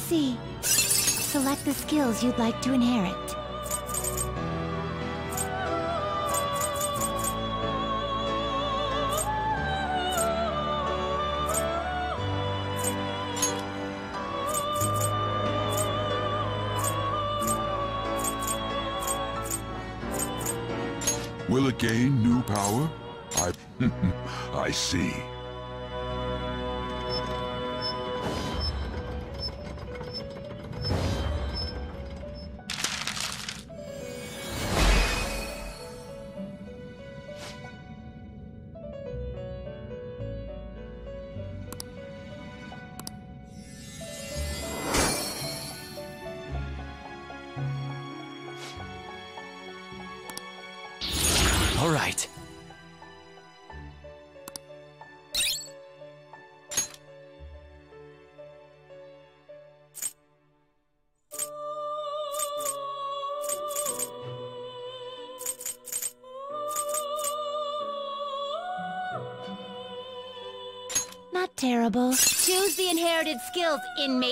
see. Select the skills you'd like to inherit. Will it gain new power? I see. All right. Not terrible. Choose the inherited skills, inmate.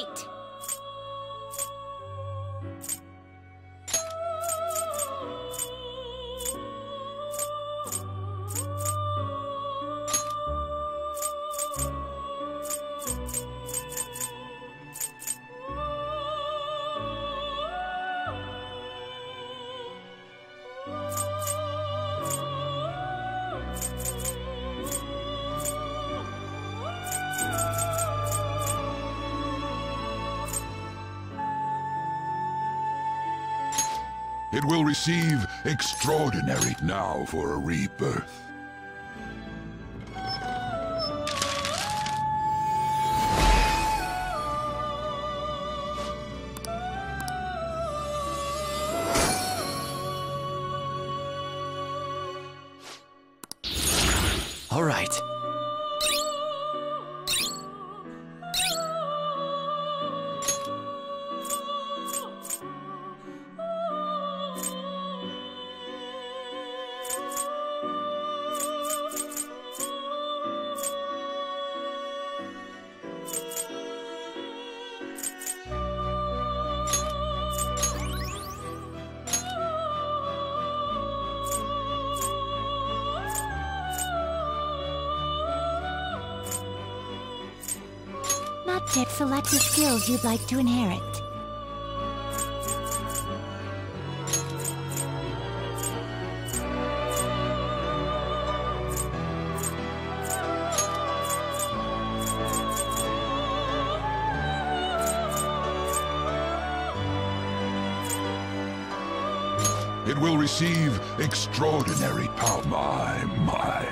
It will receive extraordinary now for a rebirth. All right. Not yet. Select the skills you'd like to inherit. It will receive extraordinary power. My.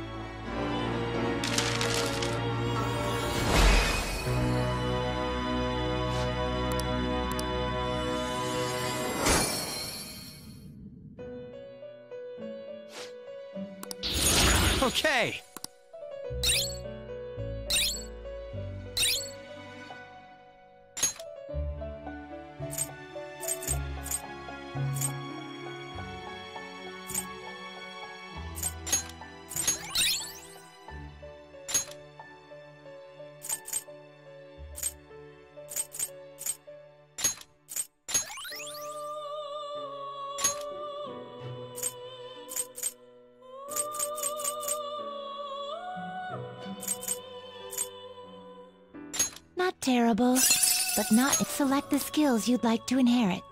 Okay. Not terrible, but not. Select the skills you'd like to inherit.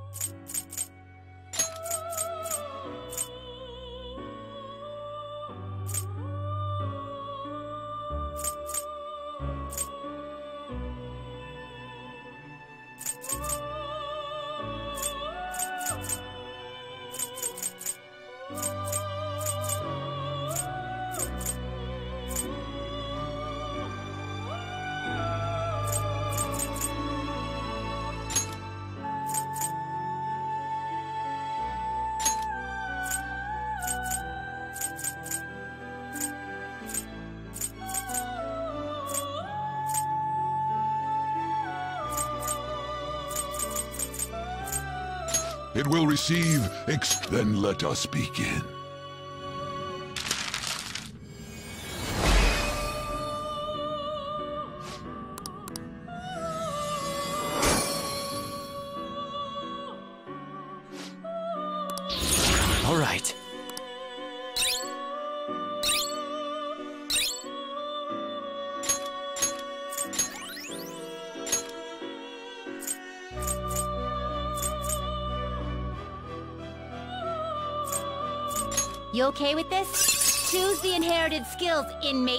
It will receive then let us begin. All right. You okay with this? Choose the inherited skills, inmate.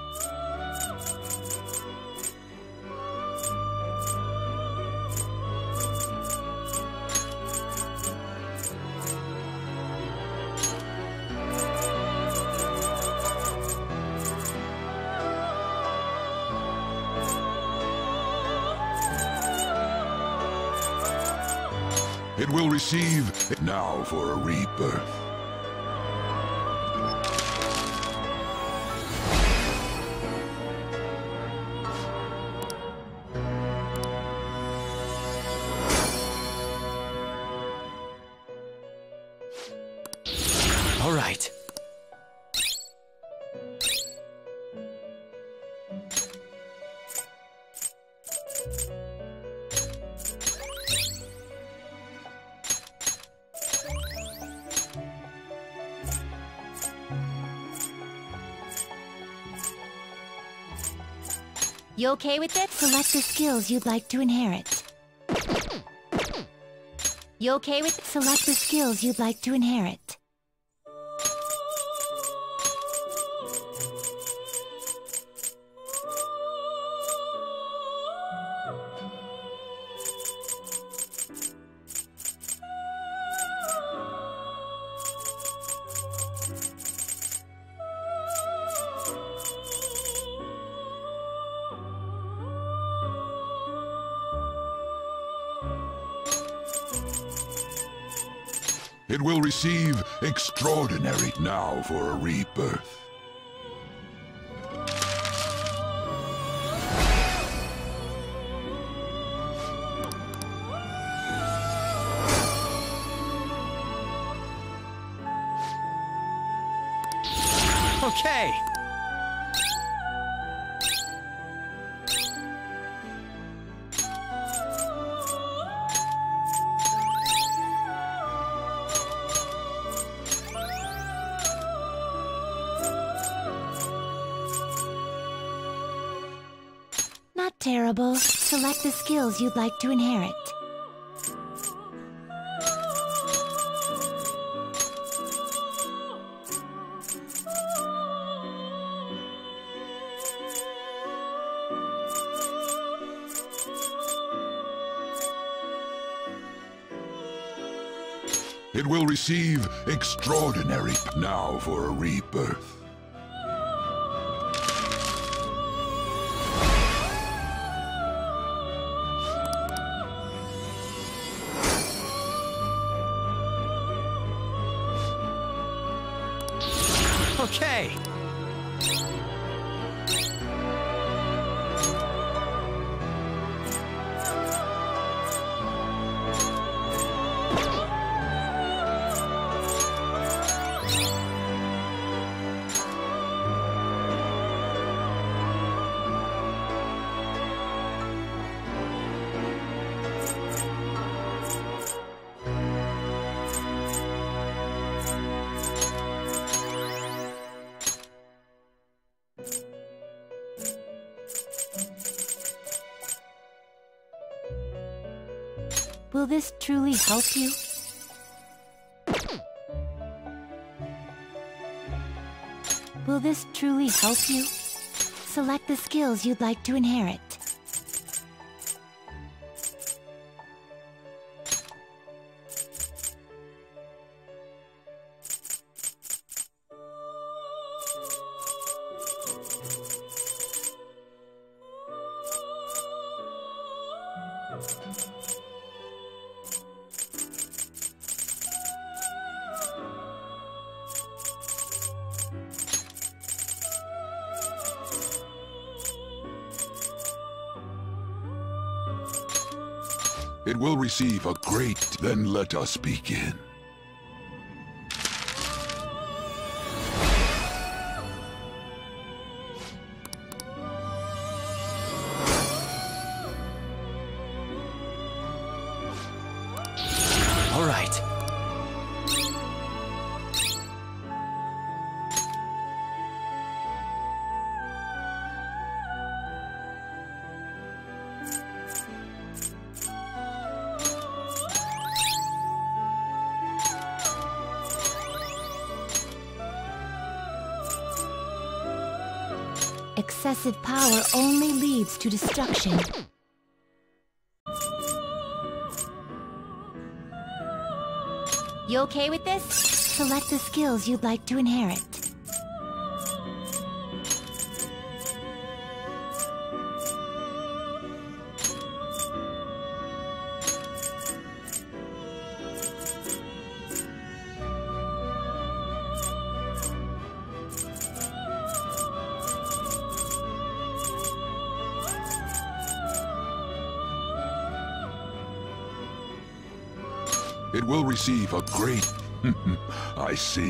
It will receive it now for a rebirth. All right. You okay with it? Select the skills you'd like to inherit. You okay with it? Select the skills you'd like to inherit. It will receive extraordinary now for a rebirth. Okay. Not terrible. Select the skills you'd like to inherit. It will receive extraordinary now for a rebirth. Okay. Will this truly help you? Will this truly help you? Select the skills you'd like to inherit. It will receive a great, then let us begin. All right. Excessive power only leads to destruction. You okay with this? Select the skills you'd like to inherit. It will receive a great... I see.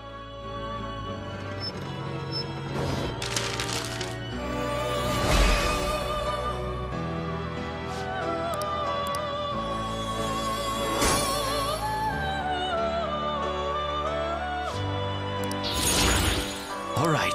All right.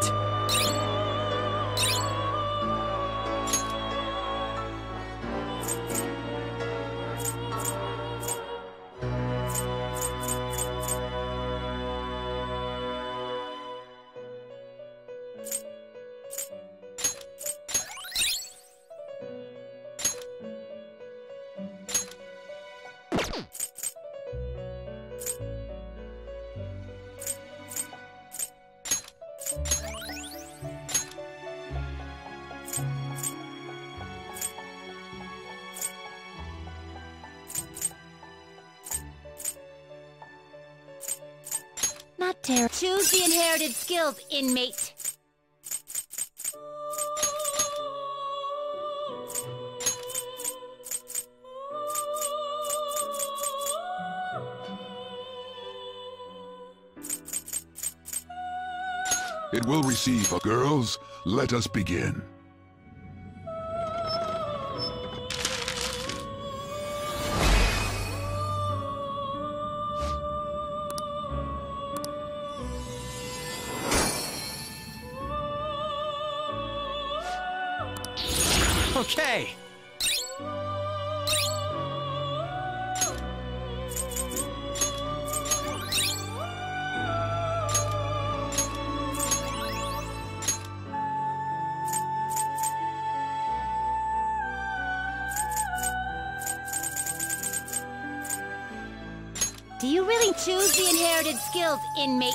Not terrible. Choose the inherited skills, inmate. It will receive a... Girls, let us begin. Okay. Do you really choose the inherited skills, inmate?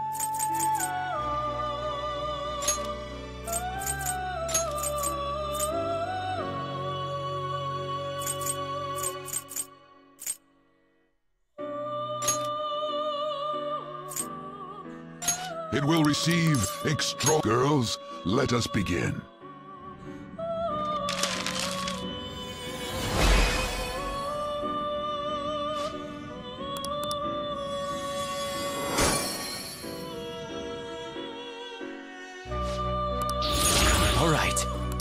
It will receive extra... Girls, let us begin. All right.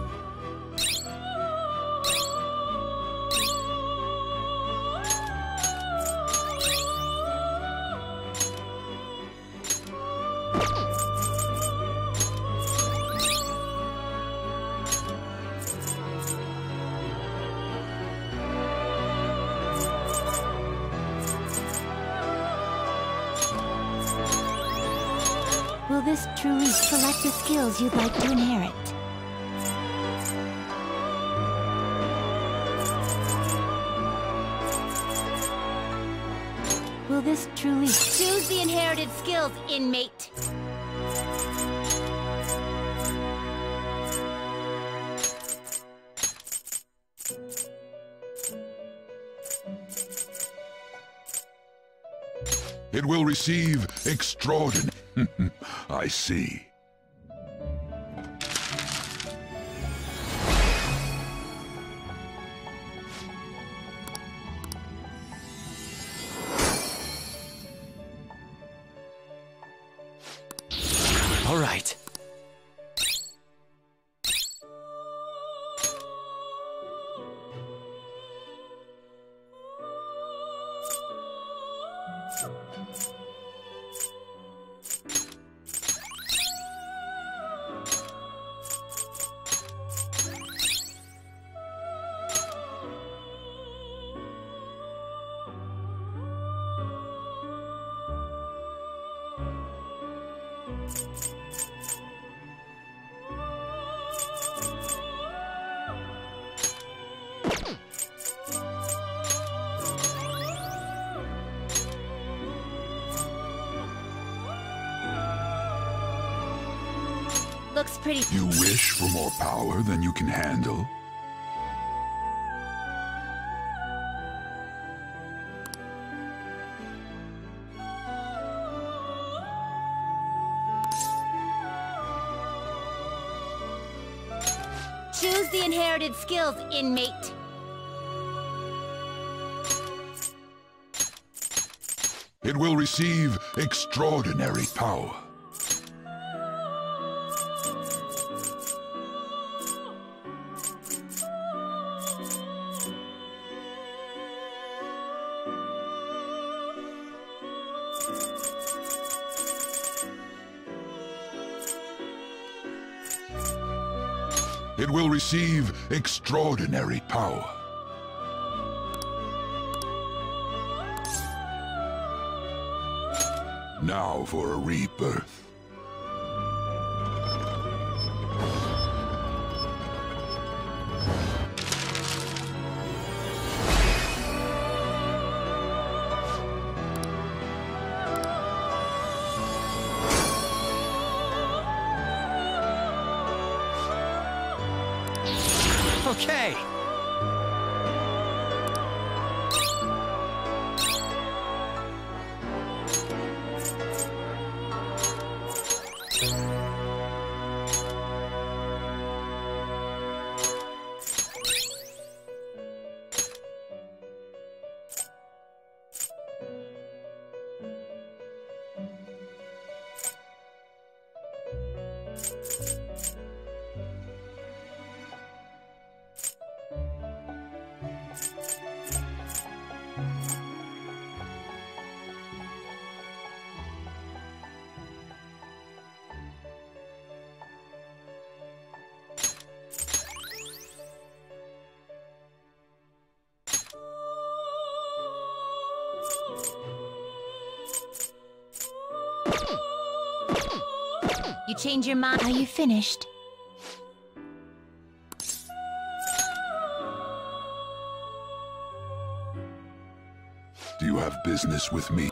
Will this truly select the skills you'd like to inherit? Will this truly choose the inherited skills, inmate? It will receive extraordinary... I see. All right. Looks pretty. You wish for more power than you can handle? Choose the inherited skills, inmate. It will receive extraordinary power. It will receive extraordinary power. Now for a rebirth. Okay. You change your mind. Are you finished? Do you have business with me?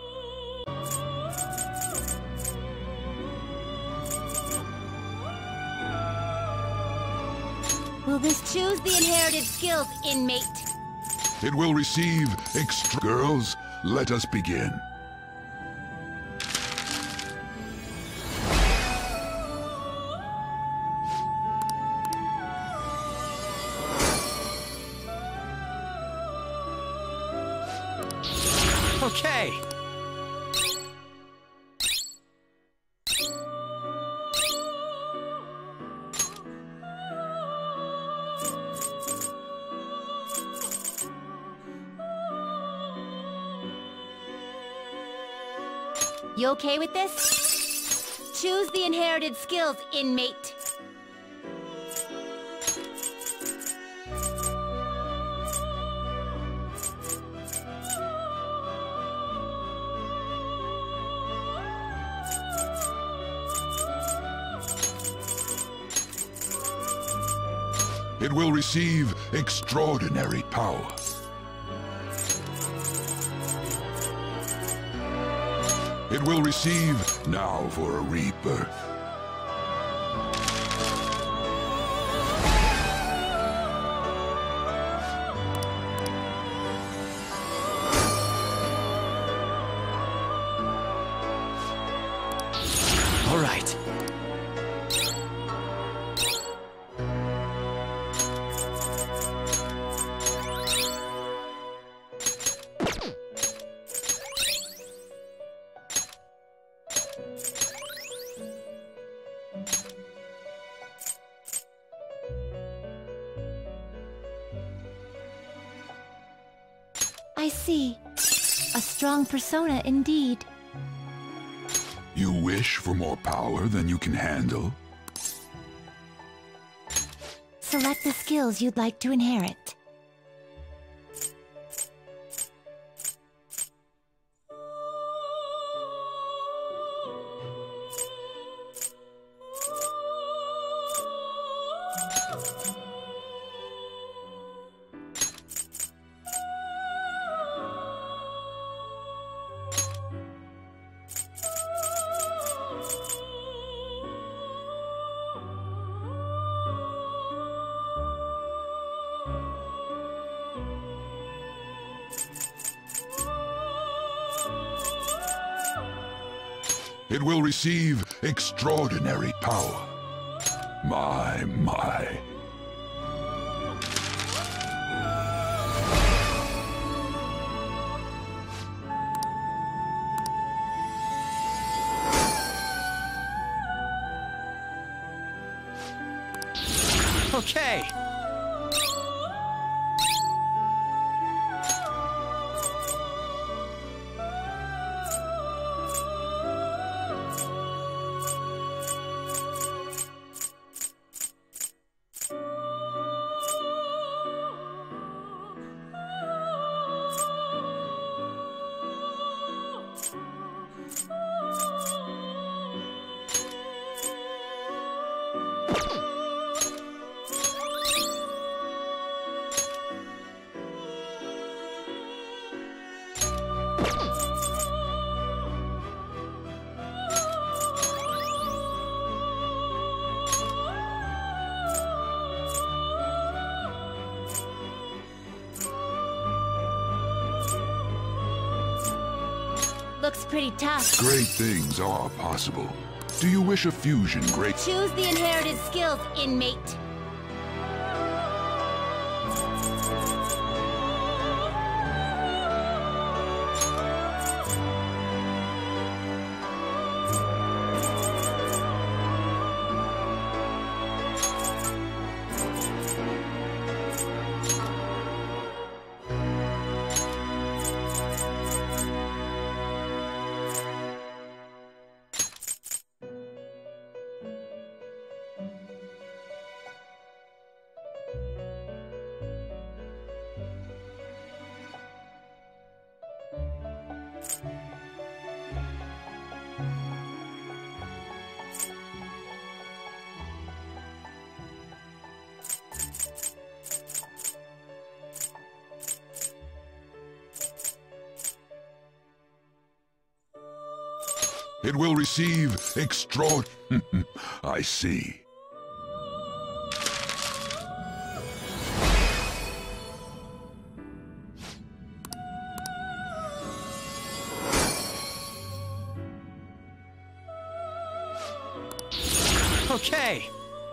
Will this choose the inherited skills, inmate? It will receive Girls, let us begin. Okay. You okay with this? Choose the inherited skills, inmate. It will receive extraordinary power. It will receive now for a rebirth. All right. I see. A strong persona indeed. You wish for more power than you can handle? Select the skills you'd like to inherit. It will receive extraordinary power. My. Okay. Looks pretty tough. Great things are possible. Do you wish a fusion great? Choose the inherited skills, inmate. It will receive I see. Okay.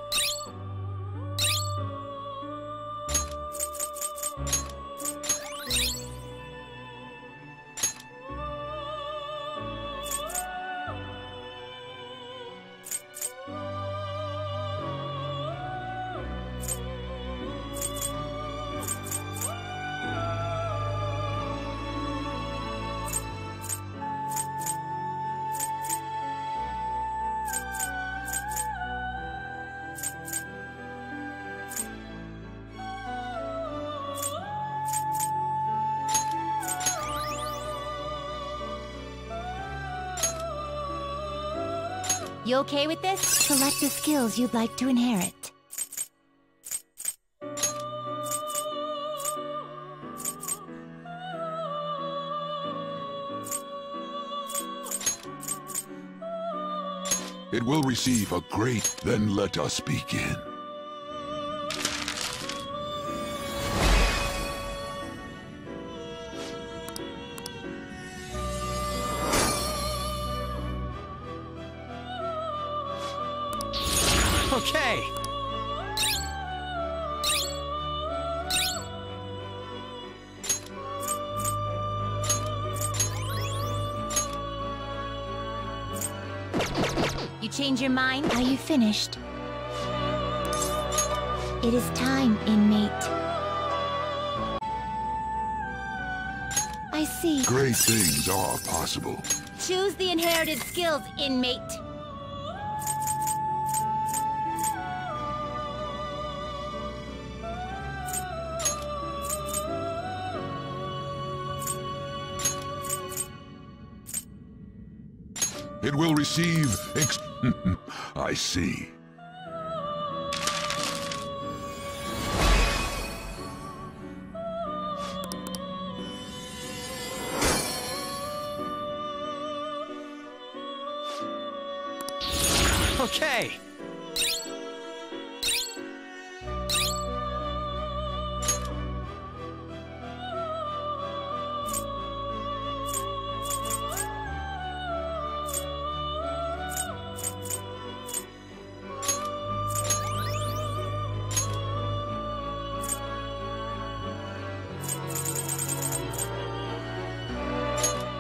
You okay with this? Select the skills you'd like to inherit. It will receive a great, then let us begin. Okay. You change your mind? Are you finished? It is time, inmate. I see. Great things are possible. Choose the inherited skills, inmate. It will receive I see. Okay.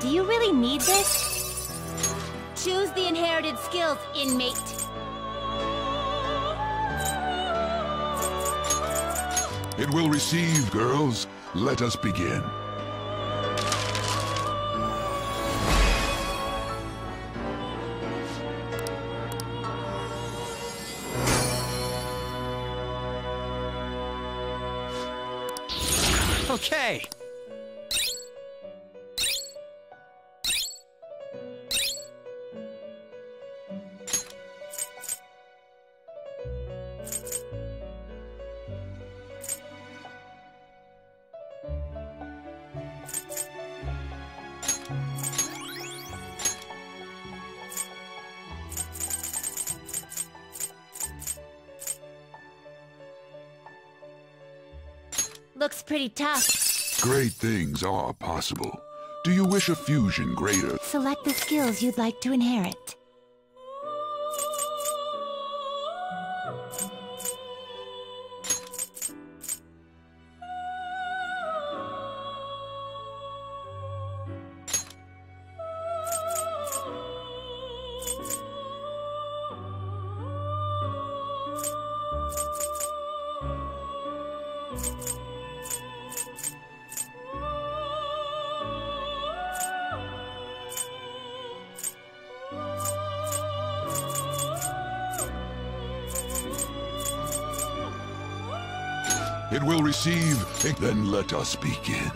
Do you really need this? Choose the inherited skills, inmate. It will receive, girls. Let us begin. Okay. Looks pretty tough. Great things are possible. Do you wish a fusion greater? Select the skills you'd like to inherit. It will receive, then let us begin.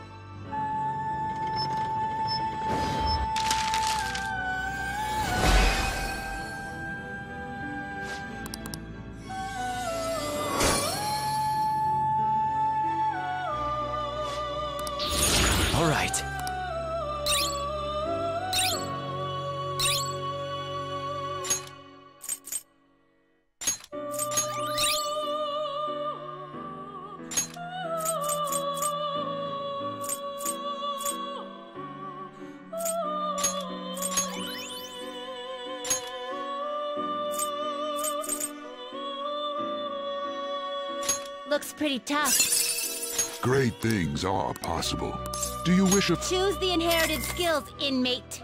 All right. Looks pretty tough. Great things are possible. Do you wish a... Choose the inherited skills, inmate.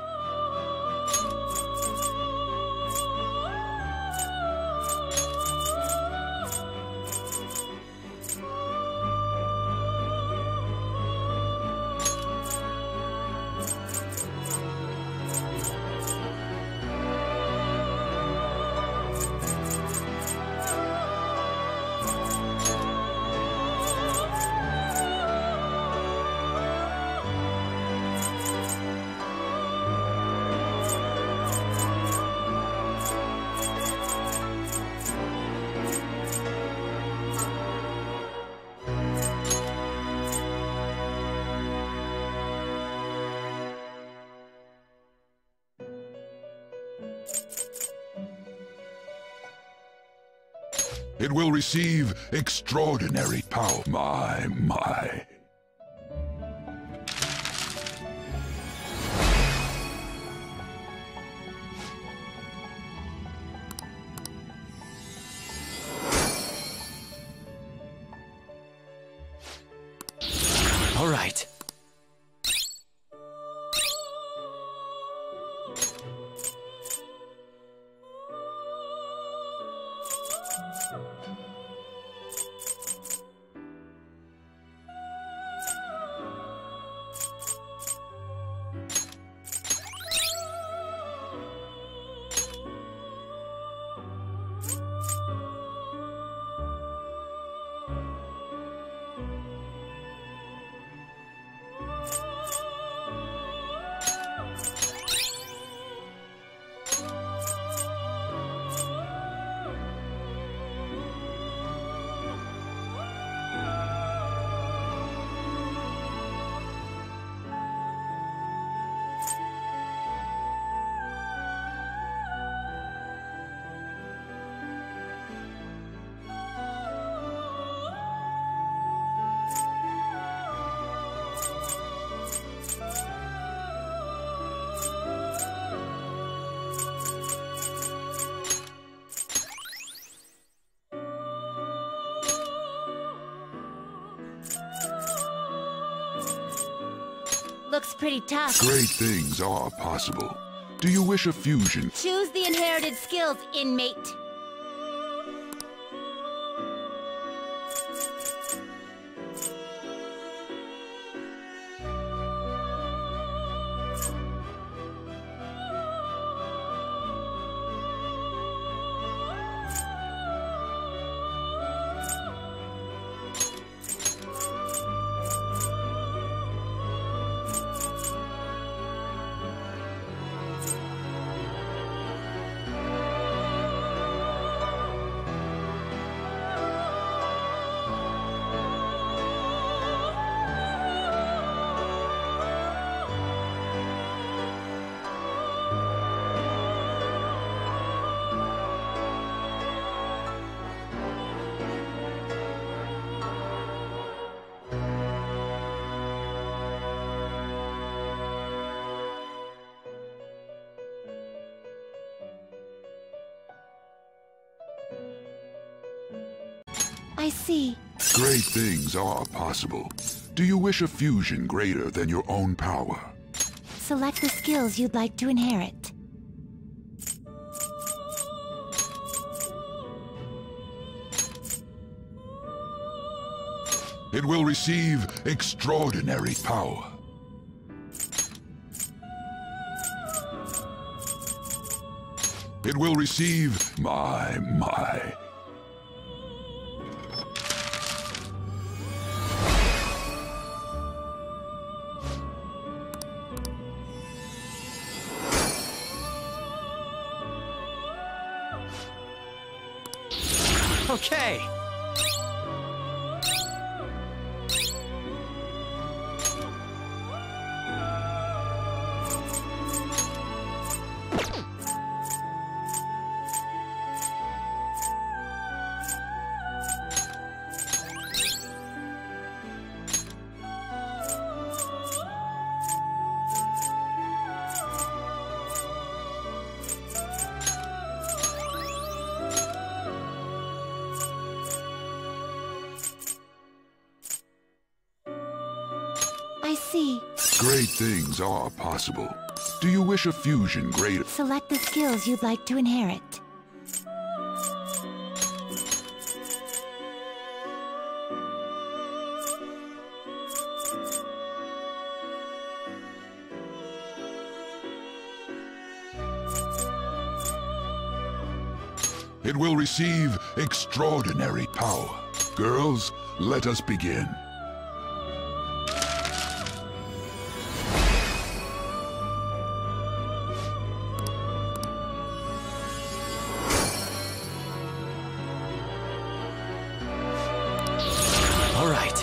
It will receive extraordinary power. My. All right. pretty tough. Great things are possible. Do you wish a fusion? Choose the inherited skills, inmate. I see. Great things are possible. Do you wish a fusion greater than your own power? Select the skills you'd like to inherit. It will receive extraordinary power. It will receive my. Okay. I see. Great things are possible. Do you wish a fusion greater? Select the skills you'd like to inherit. It will receive extraordinary power. Girls, let us begin. All right.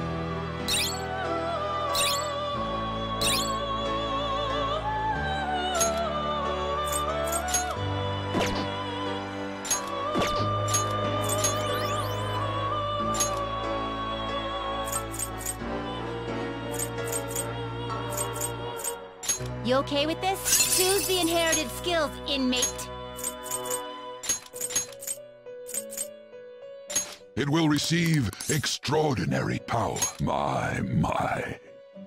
You okay with this? Choose the inherited skills, inmate. It will receive extraordinary power. My.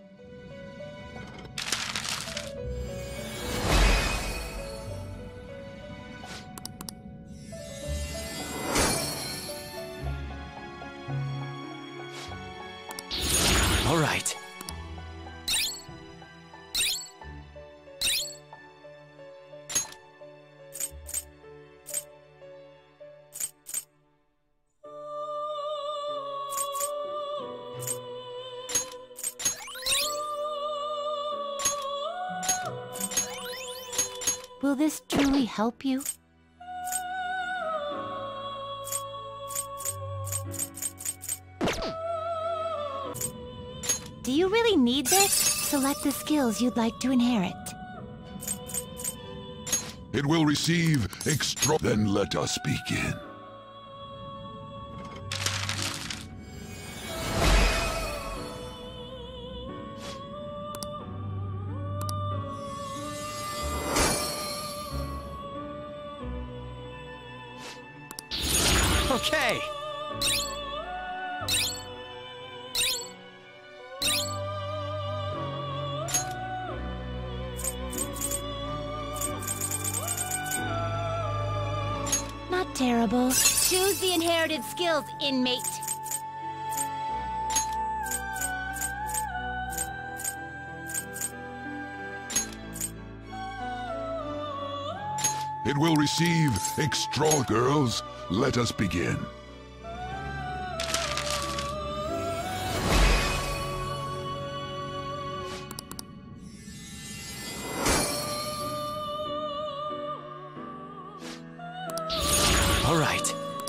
All right. Will this truly help you? Do you really need this? Select the skills you'd like to inherit. It will receive Then let us begin. Okay. terrible. Choose the inherited skills, inmate. It will receive extra girls. Let us begin. All right.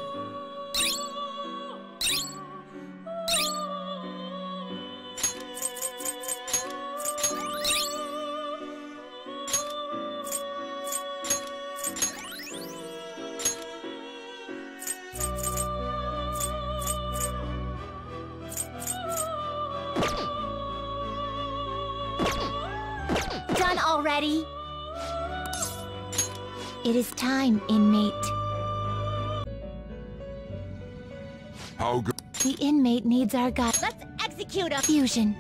Done already? It is time, inmate. How good? The inmate needs our guide. Let's execute a fusion.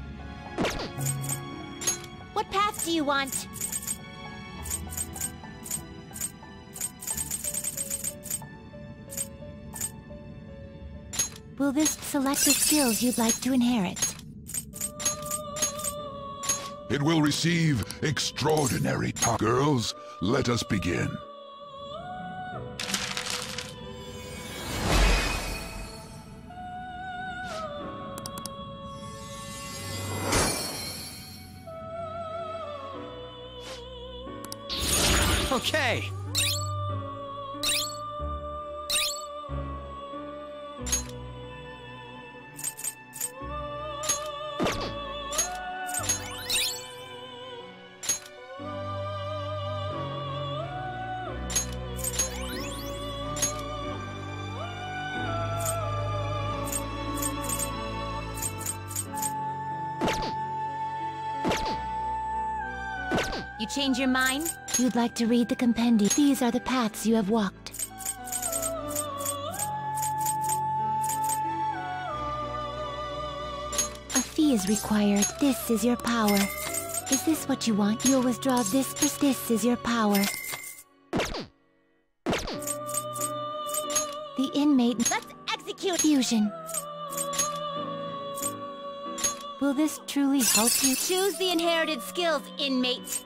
What path do you want? Will this select the skills you'd like to inherit? It will receive extraordinary power. Girls, let us begin. Okay. You change your mind? You'd like to read the Compendium. These are the paths you have walked. A fee is required. This is your power. Is this what you want? You'll withdraw this. This is your power. The inmate. Let's execute fusion. Will this truly help you? Choose the inherited skills, inmate.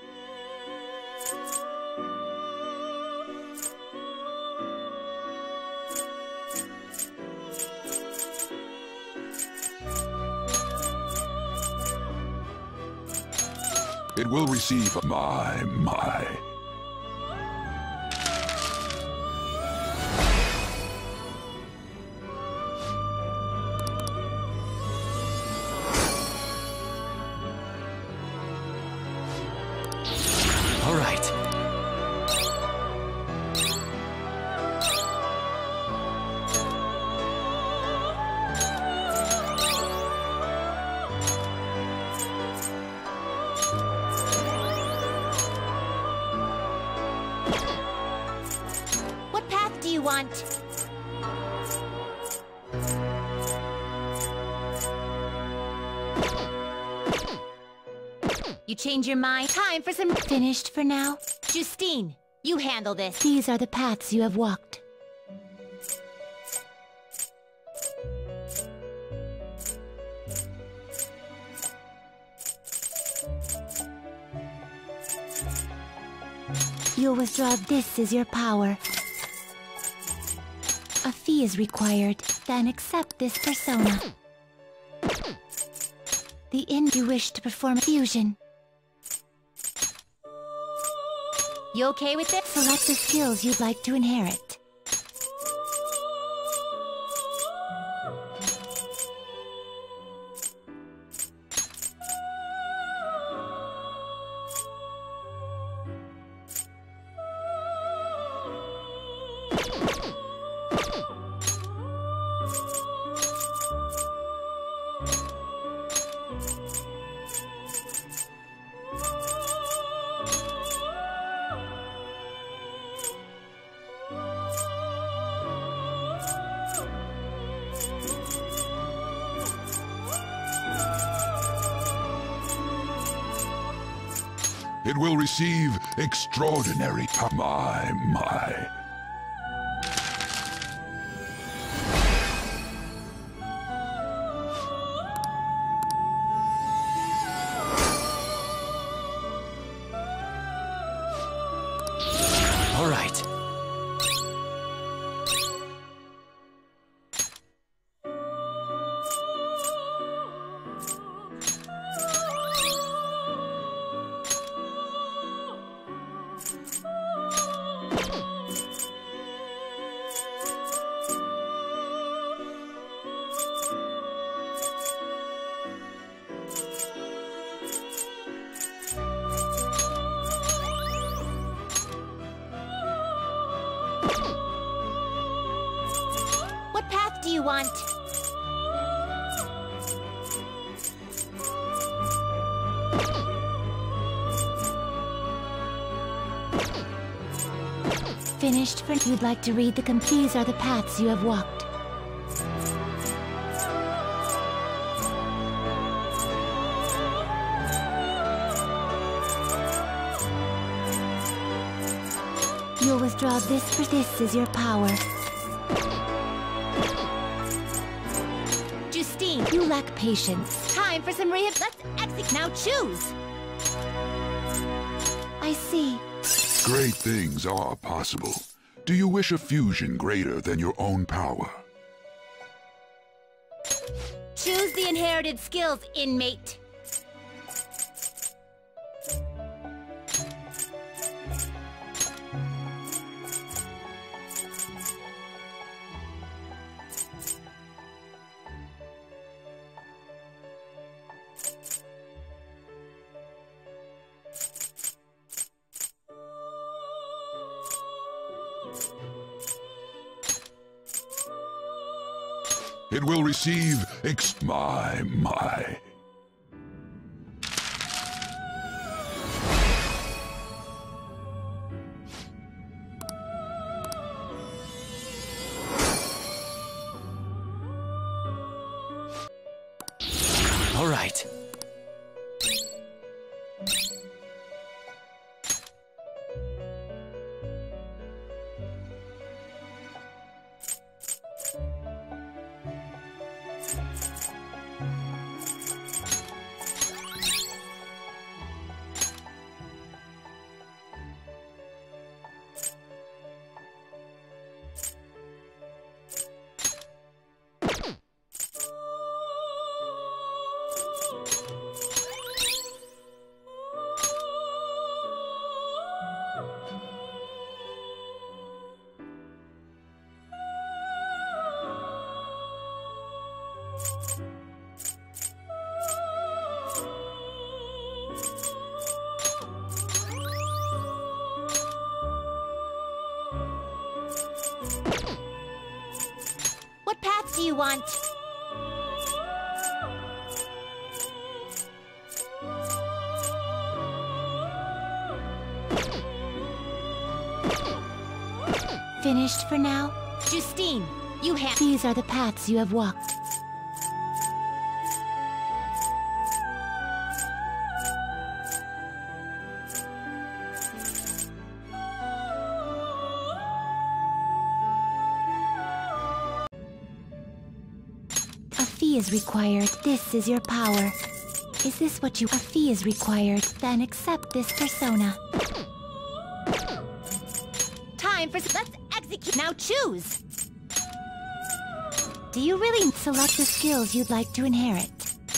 It will receive my. All right. What path do you want? You change your mind? Time for some... Finished for now? Justine, you handle this. These are the paths you have walked. You'll withdraw. This is your power. A fee is required. Then accept this persona. You wish to perform fusion. You okay with it? Select the skills you'd like to inherit. It will receive extraordinary my. All right. What path do you want? Finished for you'd like to read these are the paths you have walked. You'll withdraw this for this is your power. Justine, you lack patience. Time for some rehab. Let's execute. Now choose. I see. Great things are possible. Do you wish a fusion greater than your own power? Choose the inherited skills, inmate. It will receive my. All right. What path do you want? Finished for now? Justine, you have. These are the paths you have walked. A fee is required. This is your power. Is this what you... A fee is required. Then accept this persona. Time for... Let's execute. Now choose. Do you really select the skills you'd like to inherit?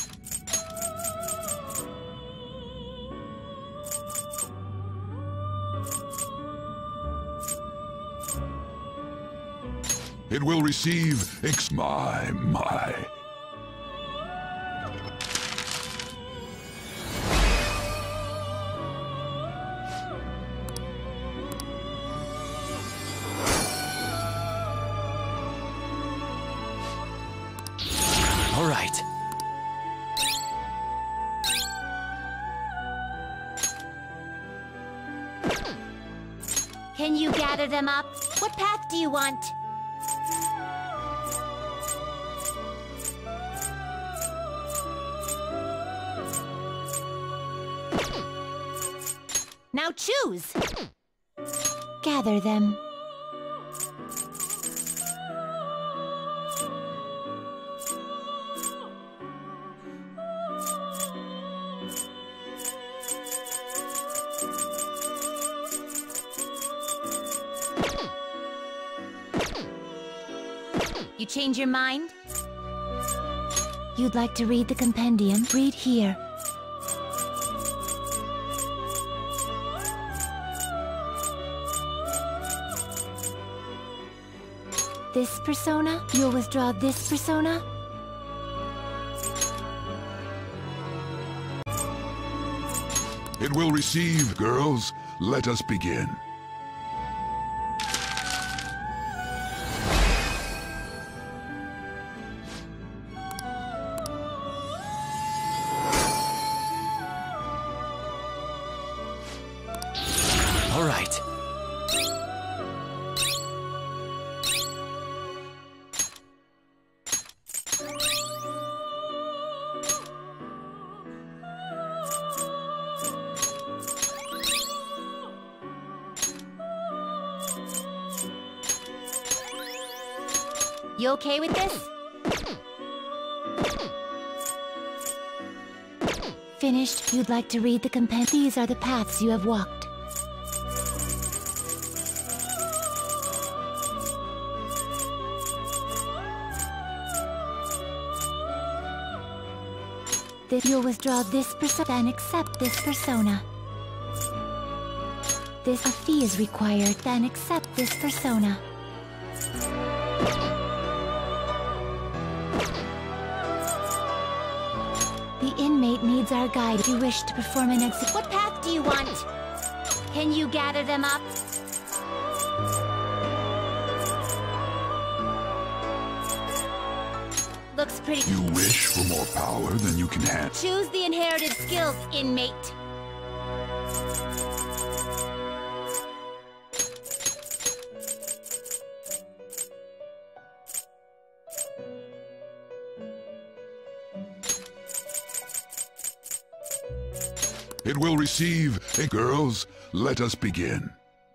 It will receive my. All right. Can you gather them up? What path do you want? Now choose! Gather them. change your mind? You'd like to read the compendium? Read here. This persona? You'll withdraw this persona? It will receive, girls. Let us begin. All right. You okay with this? Finished. You'd like to read the compendium? These are the paths you have walked. You'll withdraw this persona and accept this persona. A fee is required, then accept this persona. The inmate needs our guide if you wish to perform an exit. What path do you want? Can you gather them up? Looks pretty. You wish for more power than you can handle. Choose the inherited skills, inmate. It will receive. Hey, girls, let us begin.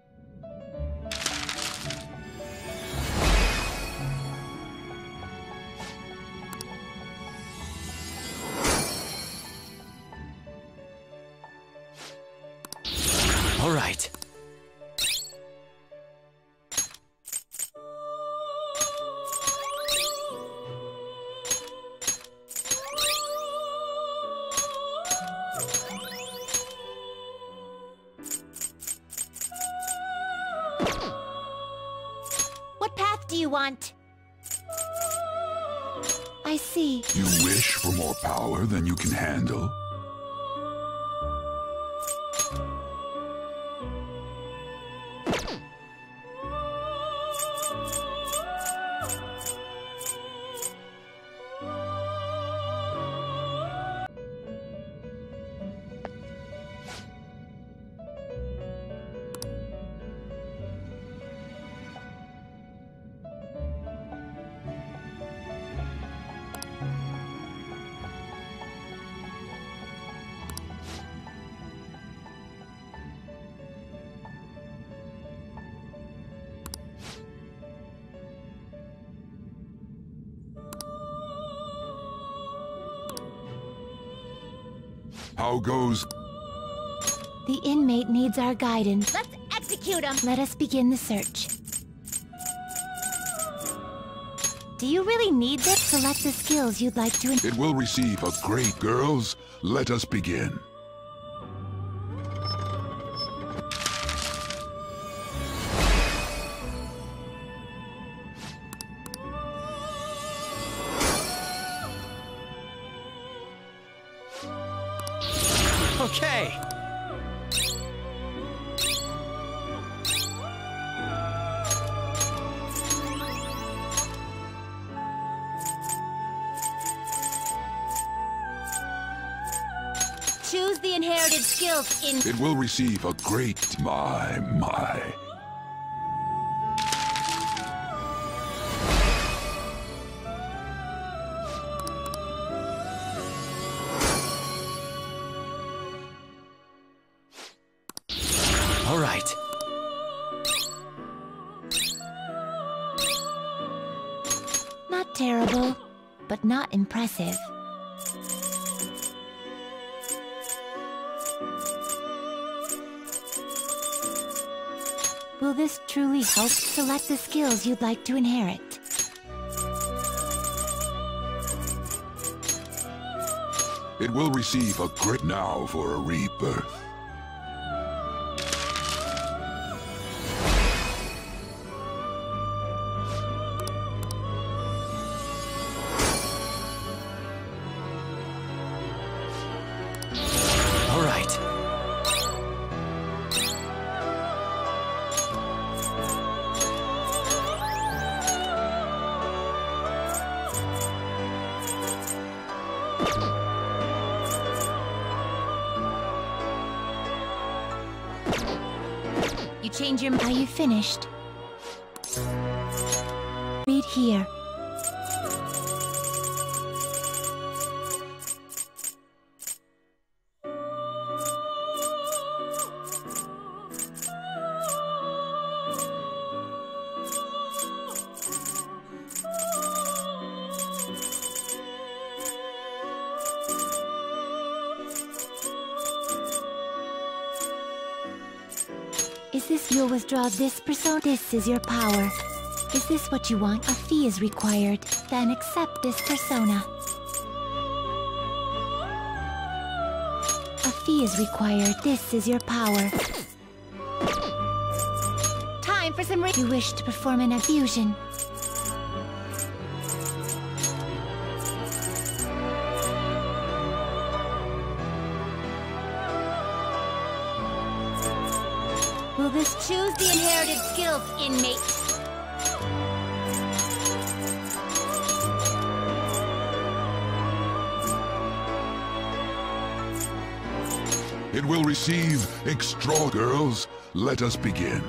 All right. What path do you want? I see. You wish for more power than you can handle. How goes? The inmate needs our guidance. Let's execute him! Let us begin the search. Do you really need this? Select the skills you'd like to... It will receive a great. Girls, let us begin. Okay. Choose the inherited skills in... It will receive a great. My. All right. Not terrible, but not impressive. Will this truly help? Select the skills you'd like to inherit. It will receive a great now for a rebirth. All right. You change your... Are you finished? Read here. Is this... You'll withdraw this persona? This is your power. Is this what you want? A fee is required. Then accept this persona. A fee is required. This is your power. Time for some... You wish to perform an fusion. Will this choose the inherited skills, inmate? It will receive extra... Girls, let us begin.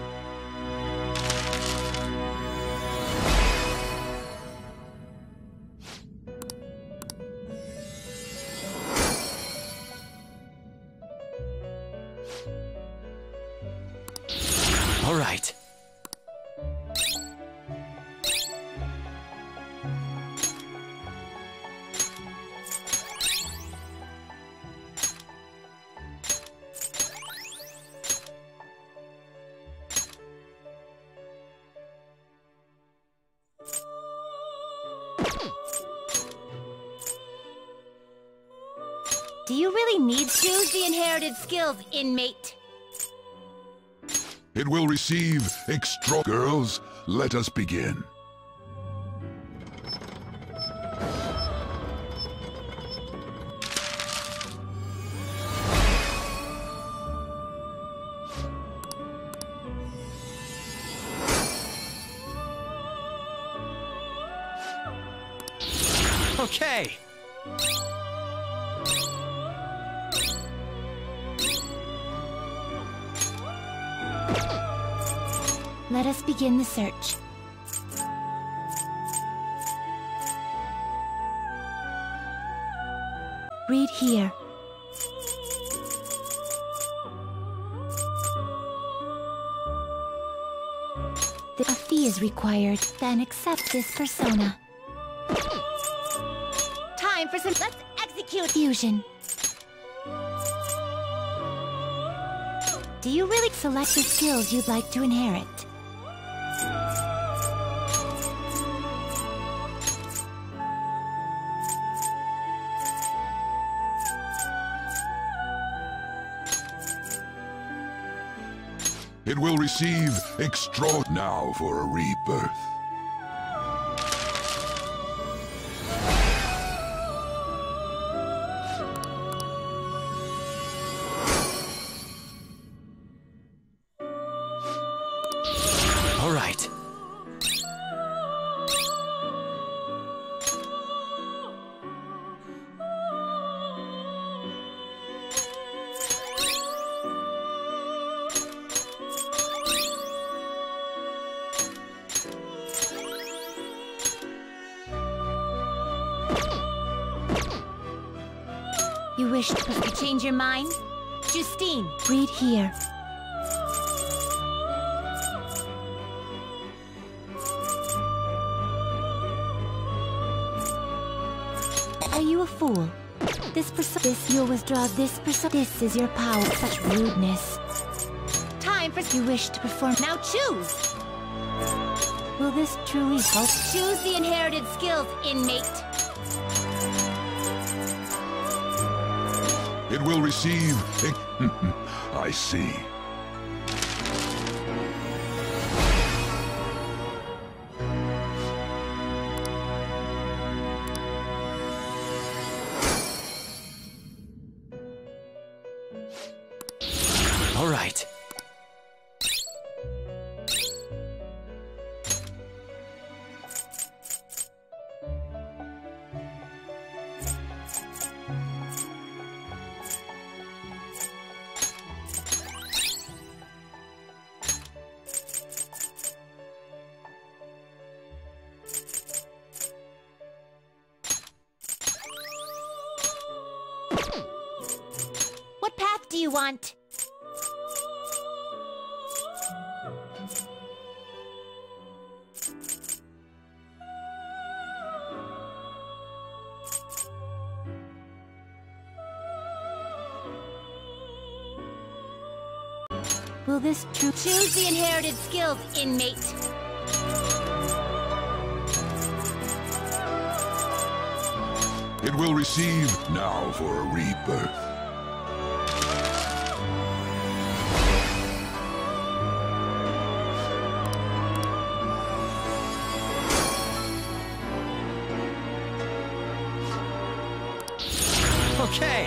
All right. Do you really need to choose the inherited skills, inmate? It will receive extra... Girls, let us begin. Okay. Let us begin the search. Read here. A fee is required. Then accept this persona. Time for some... Let's execute fusion. Do you really select the skills you'd like to inherit? It will receive extra... Now for a rebirth. All right. You wish to change your mind? Justine, read here. Are you a fool? You'll withdraw this persona. This is your power. Such rudeness. Time for... You wish to perform... Now choose! Will this truly help? Choose the inherited skills, inmate. It will receive... I see. All right. What path do you want? Will this choose the inherited skills, inmate? It will receive now for a rebirth. Okay.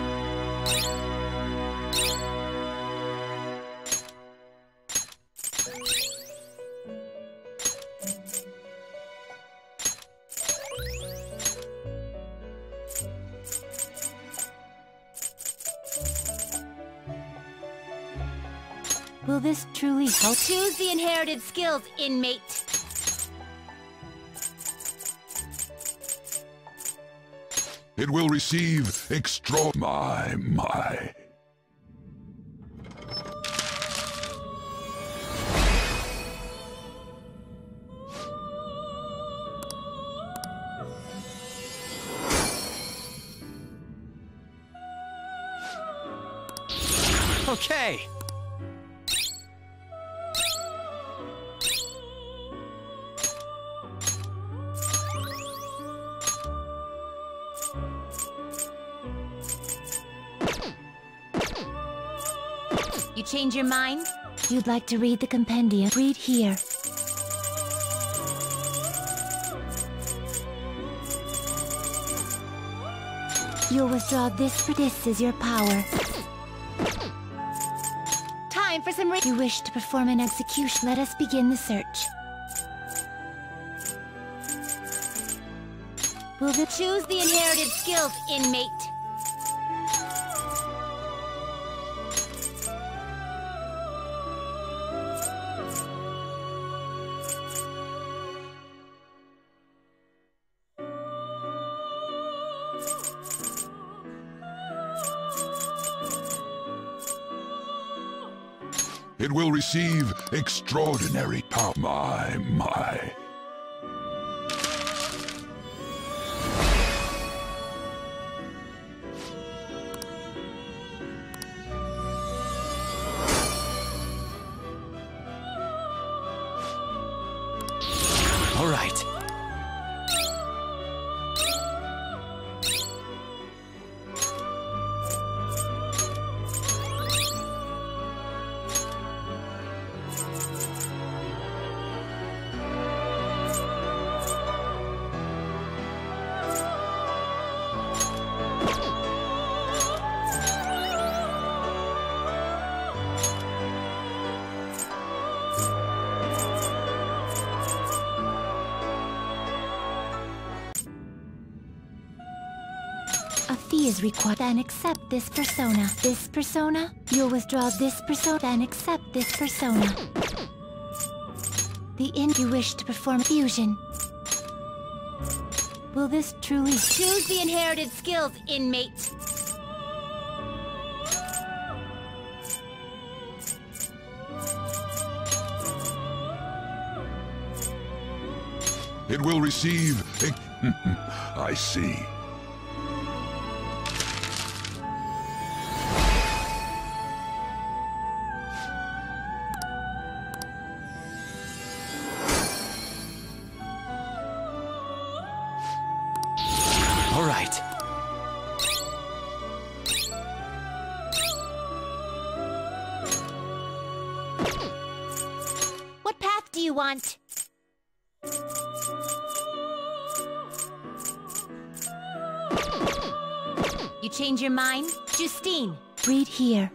Will this truly help? Choose the inherited skills, inmate. It will receive extra... My. Okay. You change your mind? You'd like to read the Compendium? Read here. You'll withdraw this. This is your power. Time for some You wish to perform an execution. Let us begin the search. Will the choose the inherited skills, inmate? It will receive extraordinary power. My. All right. A fee is required. Then accept this persona. This persona? You'll withdraw this persona. Then accept this persona. You wish to perform fusion. Will this truly choose the inherited skills, inmate? It will receive... I see. All right. want? You change your mind? Justine, read here.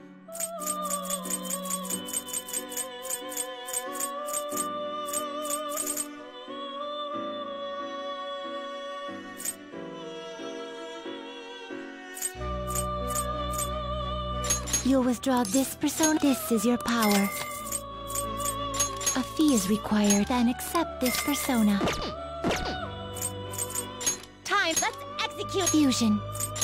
You'll withdraw this persona. This is your power. A fee is required, then accept this persona. Time, let's execute fusion.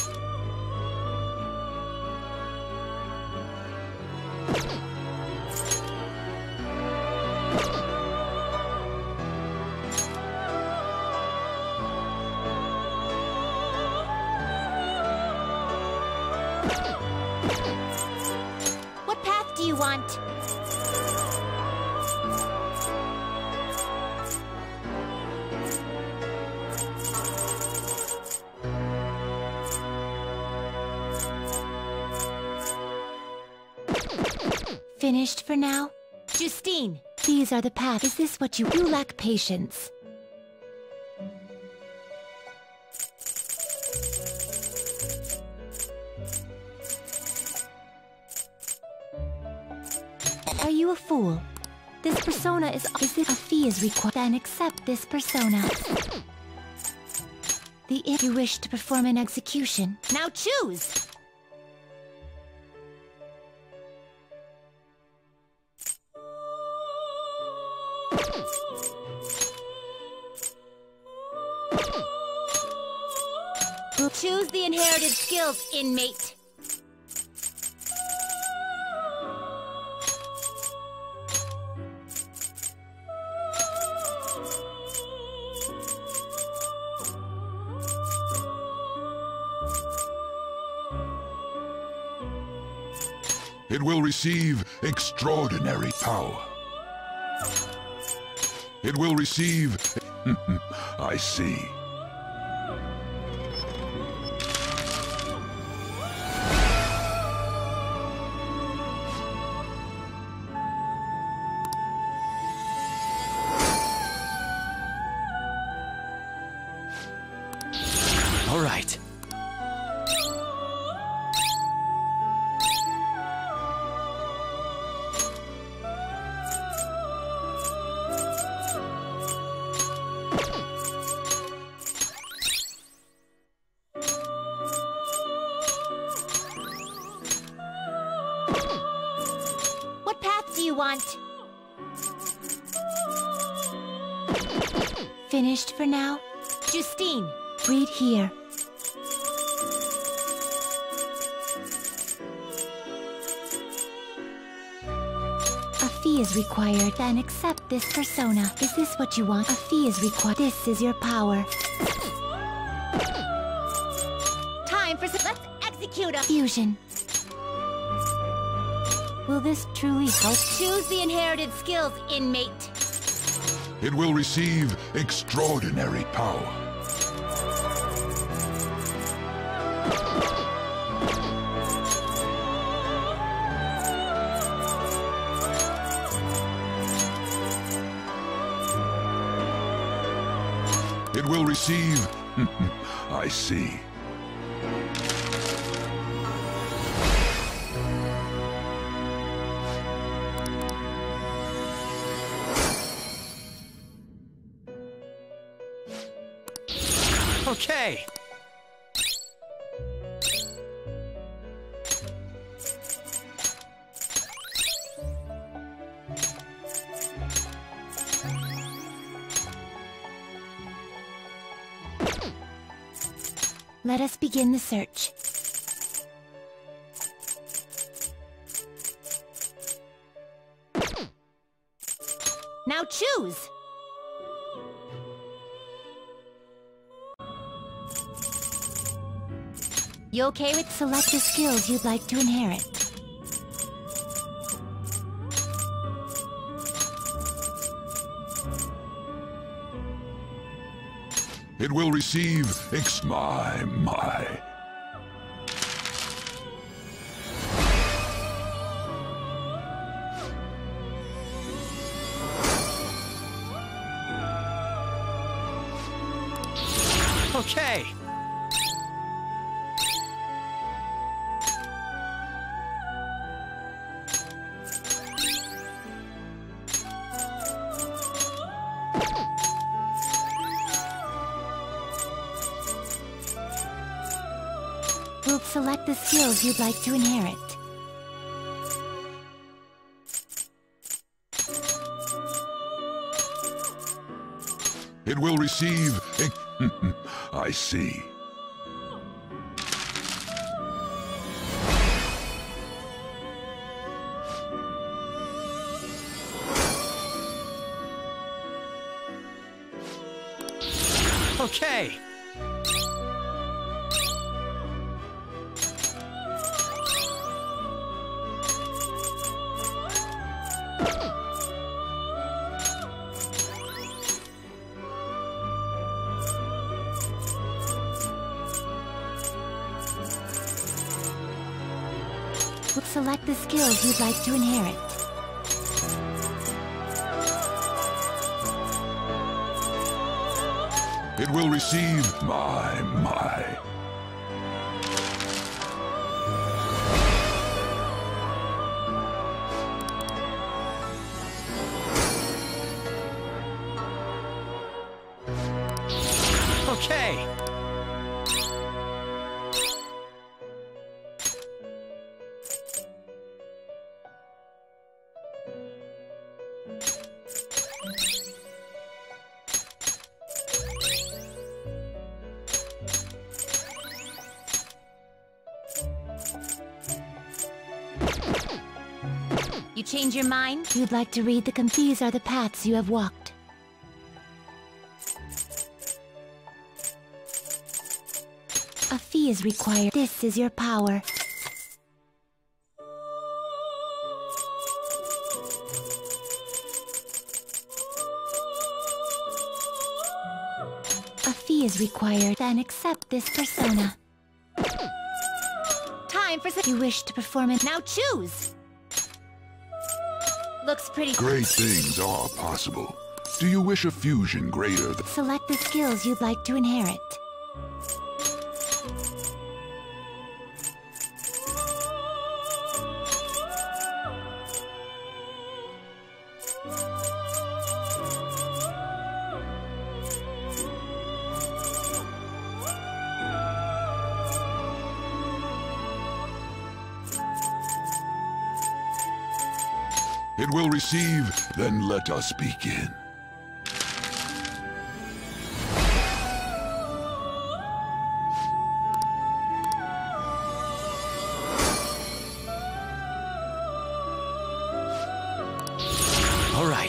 What path do you want? Finished for now? Justine, these are the paths. Is this what you lack patience? Are you a fool? This persona is it a fee is required? Then accept this persona. If you wish to perform an execution, now choose! Choose the inherited skills, inmate. It will receive extraordinary power. It will receive... I see. All right. What path do you want? Finished for now? Justine, read here. A fee is required, then accept this persona. Is this what you want? A fee is required. This is your power. Time for let's execute a fusion. Will this truly help? Choose the inherited skills, inmate. It will receive extraordinary power. It will receive... I see. Okay. Let us begin the search. Now choose! You okay with select the skills you'd like to inherit? It will receive my. Okay. We'll select the skills you'd like to inherit. It will receive a... I see. Okay. Select the skills you'd like to inherit. It will receive my. Okay. You change your mind? You'd like to read these are the paths you have walked. A fee is required. This is your power. A fee is required. Then accept this persona. Time for you wish to perform it. Now choose! Looks pretty. Great things are possible. Do you wish a fusion greater than... Select the skills you'd like to inherit. It will receive, then let us begin. All right.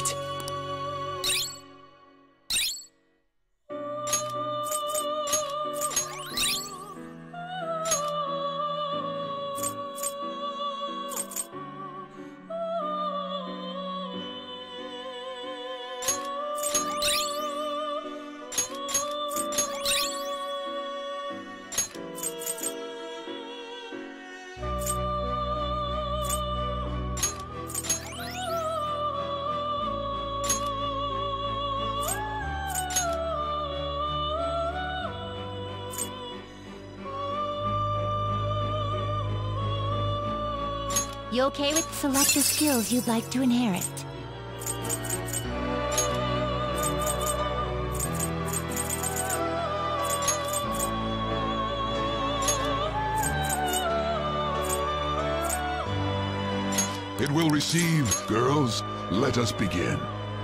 You okay with select the skills you'd like to inherit? It will receive, girls, let us begin.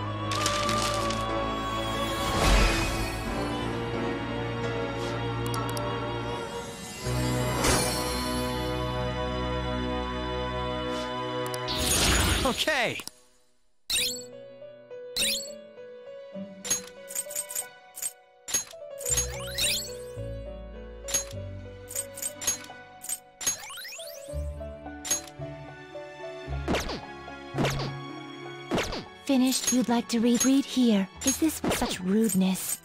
Okay. Finished? You'd like to read here. Is this such rudeness?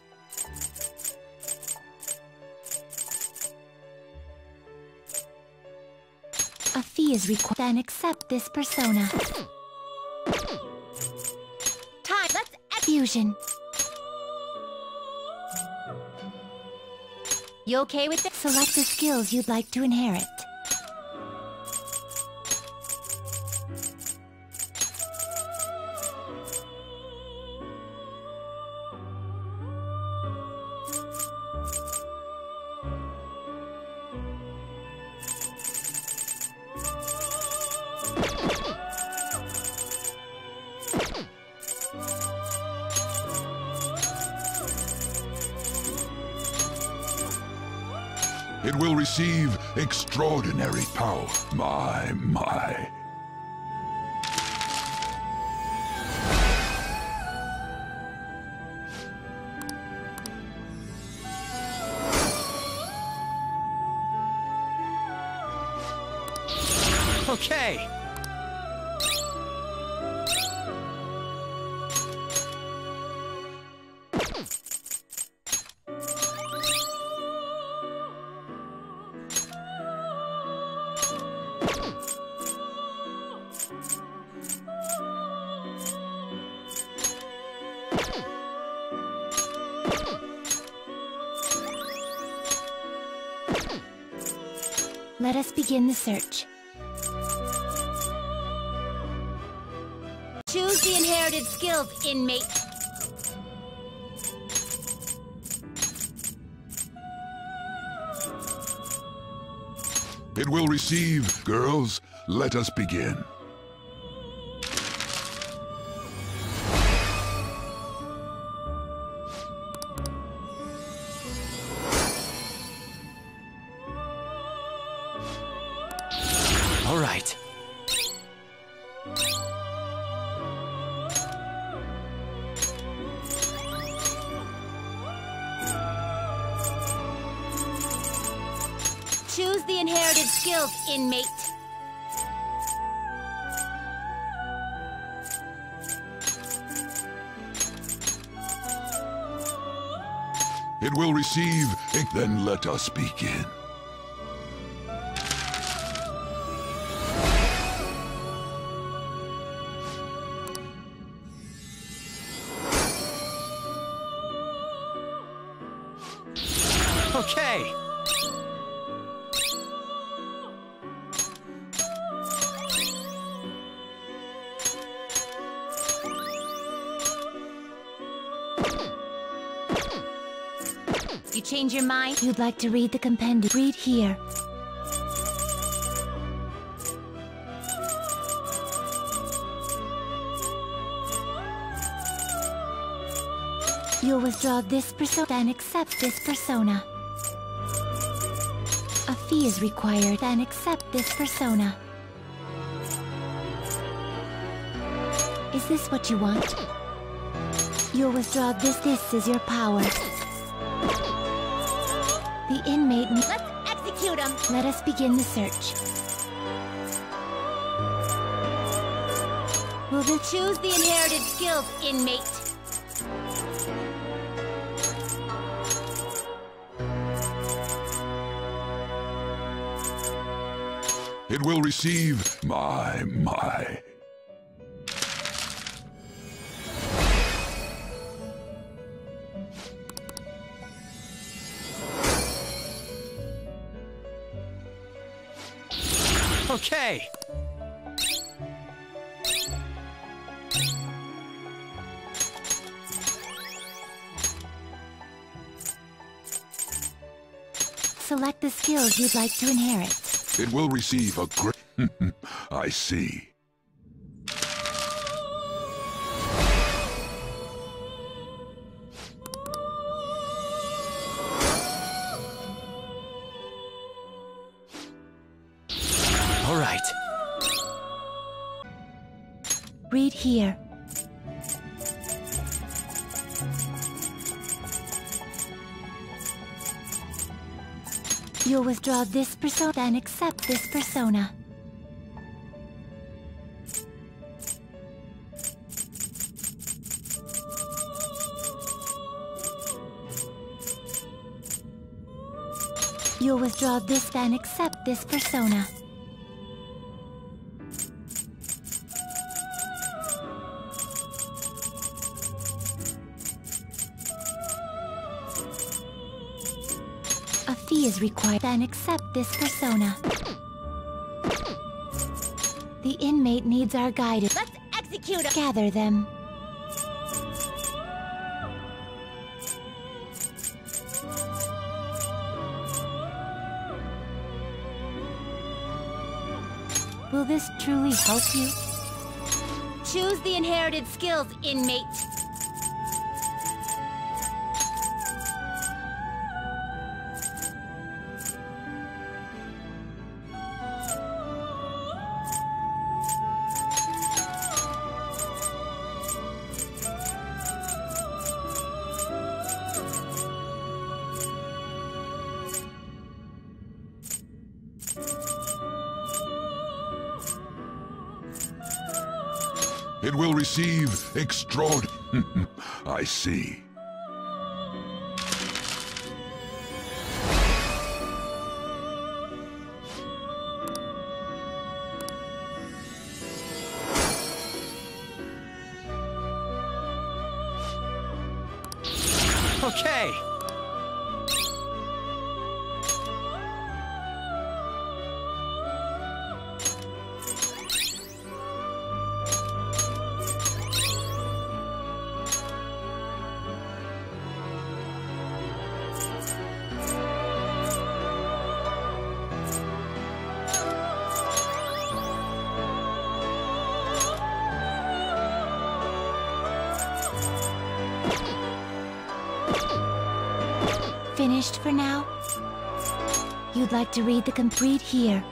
A fee is required. Then accept this persona. Time. Let's fusion. You okay with it? Select the skills you'd like to inherit. It will receive extraordinary power. My. Okay. Let us begin the search. Choose the inherited skills, inmate. It will receive. Girls, let us begin. All right. Choose the inherited skills, inmate. It will receive. Then let us begin. Okay. You change your mind? You'd like to read the compendium? Read here. You'll withdraw this persona and accept this persona. A fee is required and accept this persona. Is this what you want? You'll withdraw this. This is your power. The inmate needs... Let's execute him! Let us begin the search. Will you choose the inherited skills, inmate? It will receive. My. Okay. Select the skills you'd like to inherit. It will receive a great... I see. All right. Read here. You'll withdraw this persona and accept this persona. You'll withdraw this and accept this persona. A fee is required, then accept this persona. The inmate needs our guidance. Let's execute him! Gather them. Will this truly help you? Choose the inherited skills, inmate. It will receive extraordinary... I see. Okay. Finished for now? You'd like to read the complete here.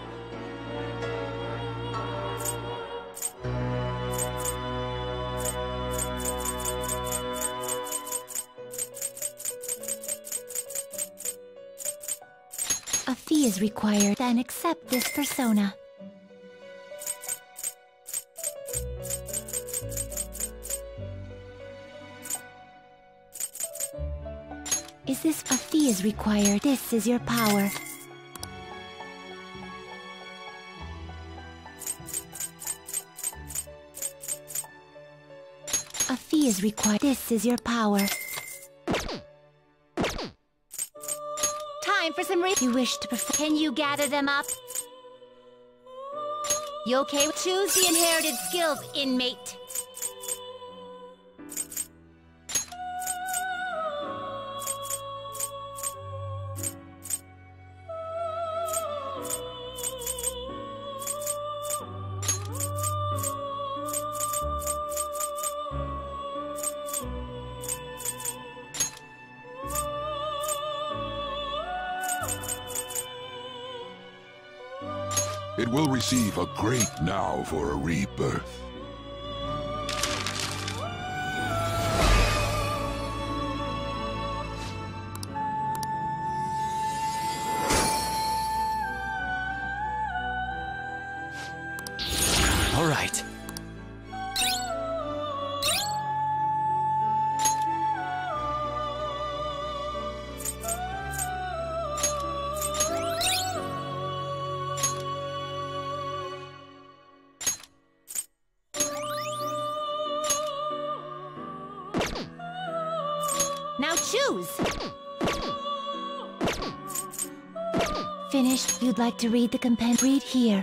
A fee is required, then accept this persona. Is this a fee is required? This is your power. A fee is required. This is your power. Time for some You wish to perform. Can you gather them up? You okay? Choose the inherited skills, inmate. It will receive a great now for a rebirth. All right. Now choose! Finished. You'd like to read the compendium? Read here.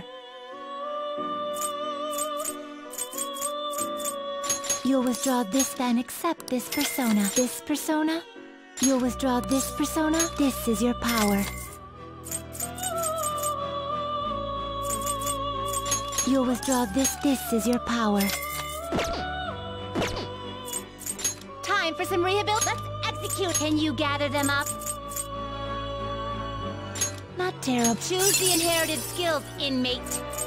You'll withdraw this, then accept this persona. This persona? You'll withdraw this persona? This is your power. You'll withdraw this. This is your power. Time for some rehabilitation. Let's execute. Can you gather them up? Not terrible. Choose the inherited skills, inmate.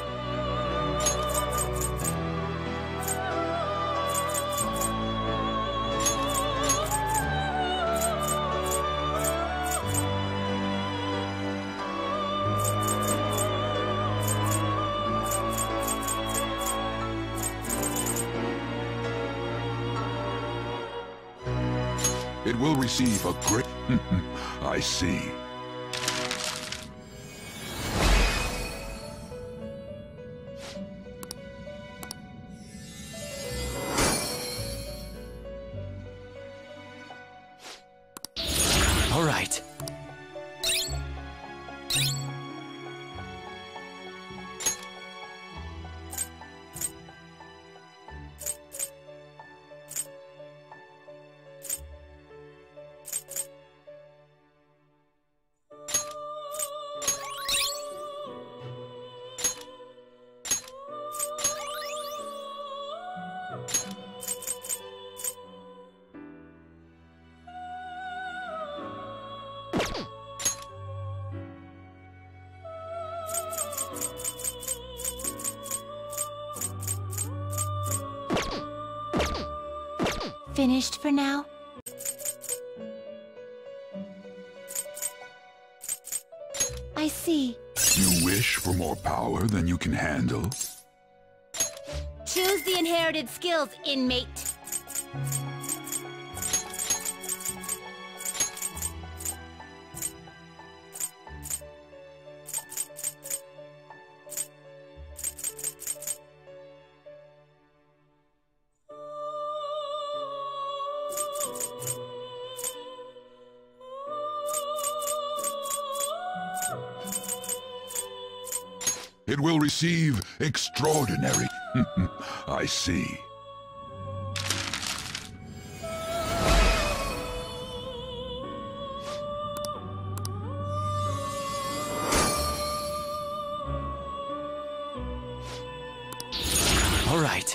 It will receive a great... I see. All right. Finished for now? I see. You wish for more power than you can handle? Choose the inherited skills, inmate. It will receive extraordinary... I see. All right.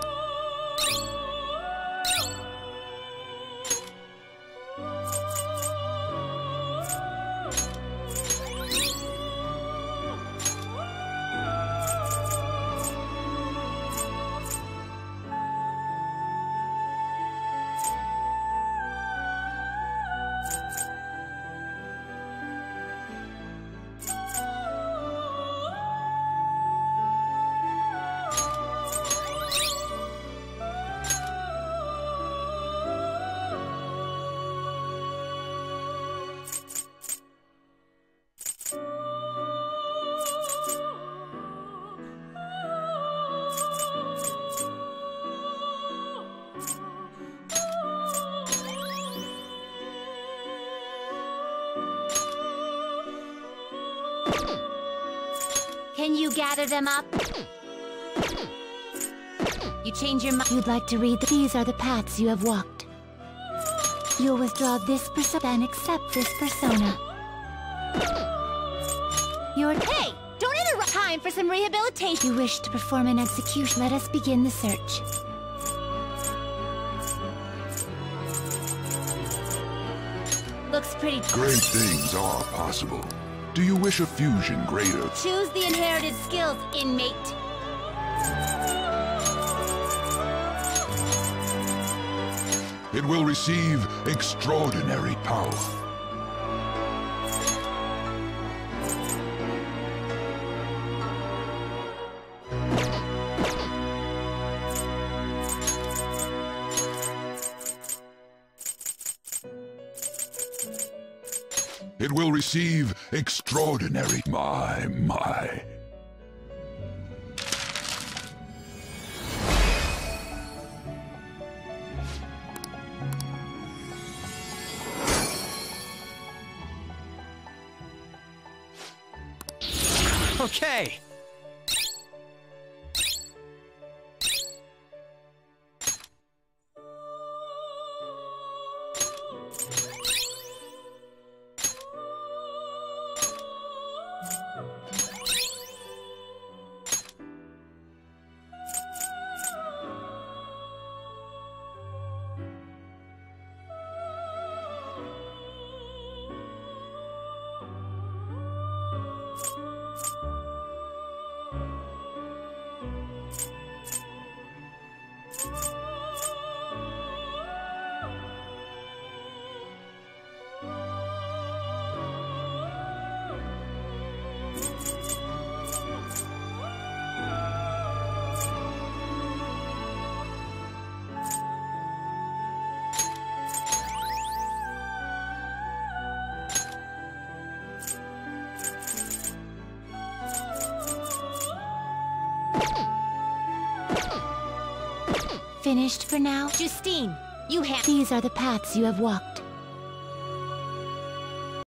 Can you gather them up? You change your mind. You'd like to read these are the paths you have walked. You'll withdraw this persona and accept this persona. Hey! Don't interrupt! Time for some rehabilitation! You wish to perform an execution. Let us begin the search. Looks pretty... Great things are possible. Do you wish a fusion greater? Choose the inherited skills, inmate. It will receive extraordinary power. It will receive extraordinary... My. Okay. Finished for now? Justine, you have... These are the paths you have walked.